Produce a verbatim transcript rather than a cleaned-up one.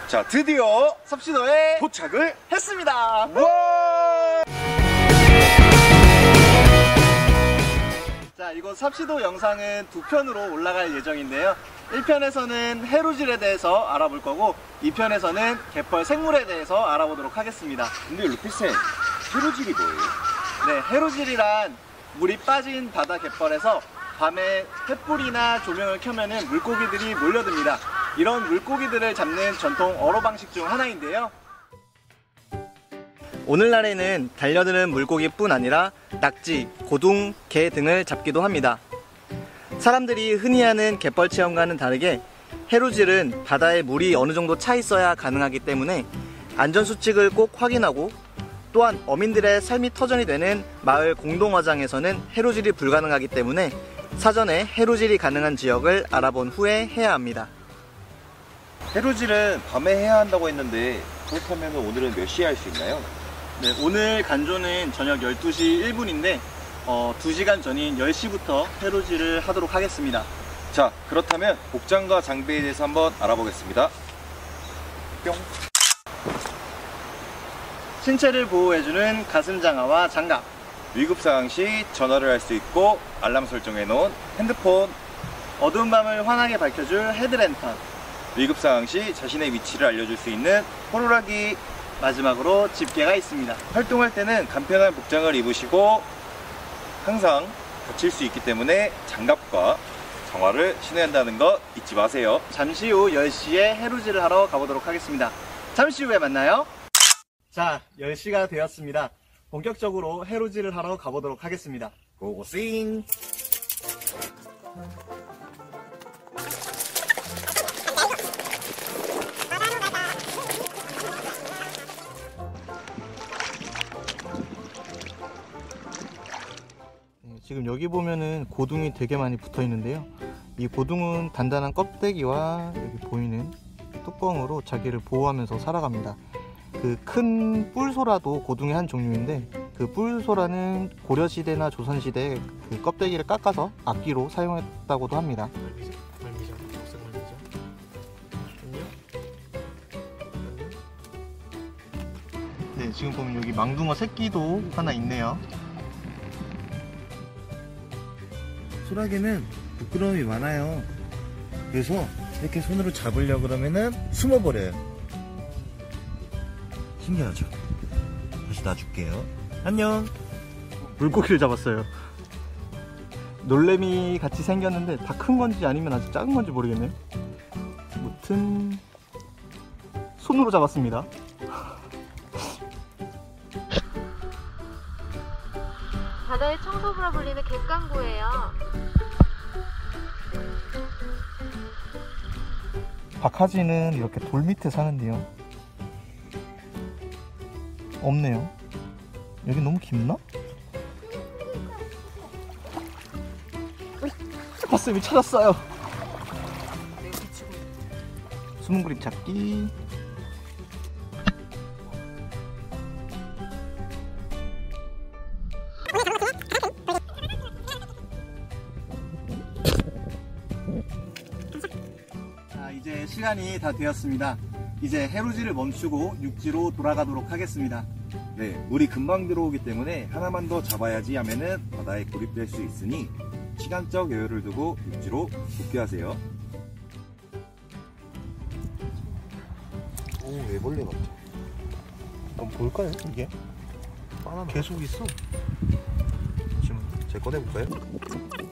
자, 드디어 섭씨도에 도착을 했습니다. 와! 자, 이곳 섭씨도 영상은 두 편으로 올라갈 예정인데요. 일 편에서는 해루질에 대해서 알아볼 거고 이 편에서는 갯벌 생물에 대해서 알아보도록 하겠습니다. 근데 루피쌤, 해루질이 뭐예요? 네, 해루질이란 물이 빠진 바다 갯벌에서 밤에 횃불이나 조명을 켜면은 물고기들이 몰려듭니다. 이런 물고기들을 잡는 전통 어로 방식 중 하나인데요. 오늘날에는 달려드는 물고기뿐 아니라 낙지, 고둥, 게 등을 잡기도 합니다. 사람들이 흔히 하는 갯벌 체험과는 다르게 해루질은 바다에 물이 어느 정도 차 있어야 가능하기 때문에 안전수칙을 꼭 확인하고 또한 어민들의 삶이 터전이 되는 마을 공동화장에서는 해루질이 불가능하기 때문에 사전에 해루질이 가능한 지역을 알아본 후에 해야 합니다. 해루질은 밤에 해야 한다고 했는데 그렇다면 오늘은 몇 시에 할 수 있나요? 네, 오늘 간조는 저녁 열두 시 일 분인데 어, 두 시간 전인 열 시부터 해루질을 하도록 하겠습니다. 자, 그렇다면 복장과 장비에 대해서 한번 알아보겠습니다. 뿅! 신체를 보호해주는 가슴장화와 장갑, 위급상황 시 전화를 할 수 있고 알람 설정해 놓은 핸드폰, 어두운 밤을 환하게 밝혀줄 헤드랜턴, 위급상황 시 자신의 위치를 알려줄 수 있는 호루라기, 마지막으로 집게가 있습니다. 활동할 때는 간편한 복장을 입으시고 항상 다칠 수 있기 때문에 장갑과 장화를 신어야 한다는 거 잊지 마세요. 잠시 후 열 시에 해루질을 하러 가보도록 하겠습니다. 잠시 후에 만나요. 자, 열 시가 되었습니다. 본격적으로 해루질을 하러 가보도록 하겠습니다. 고고싱! 지금 여기 보면은 고둥이 되게 많이 붙어 있는데요. 이 고둥은 단단한 껍데기와 여기 보이는 뚜껑으로 자기를 보호하면서 살아갑니다. 그 큰 뿔소라도 고둥의 한 종류인데 그 뿔소라는 고려시대나 조선시대에 그 껍데기를 깎아서 악기로 사용했다고도 합니다. 네, 지금 보면 여기 망둥어 새끼도 하나 있네요. 소라게는 부끄러움이 많아요. 그래서 이렇게 손으로 잡으려고 그러면은 숨어버려요. 신기하죠? 다시 놔줄게요. 안녕. 물고기를 잡았어요. 놀래미 같이 생겼는데 다 큰 건지 아니면 아직 작은 건지 모르겠네요. 아무튼 손으로 잡았습니다. 바다의 청소부라 불리는 갯강구예요. 박하지는 이렇게 돌 밑에 사는데요. 없네요. 여기 너무 깊나? 가슴이 찾았어요. 숨은 그립 찾기. 자, 이제 시간이 다 되었습니다. 이제 해루질을 멈추고 육지로 돌아가도록 하겠습니다. 네, 물이 금방 들어오기 때문에 하나만 더 잡아야지 하면은 바다에 고립될 수 있으니 시간적 여유를 두고 육지로 복귀하세요. 오, 애벌레 같아. 한번 볼까요, 이게? 바나나. 계속 있어. 지금 제 꺼내볼까요?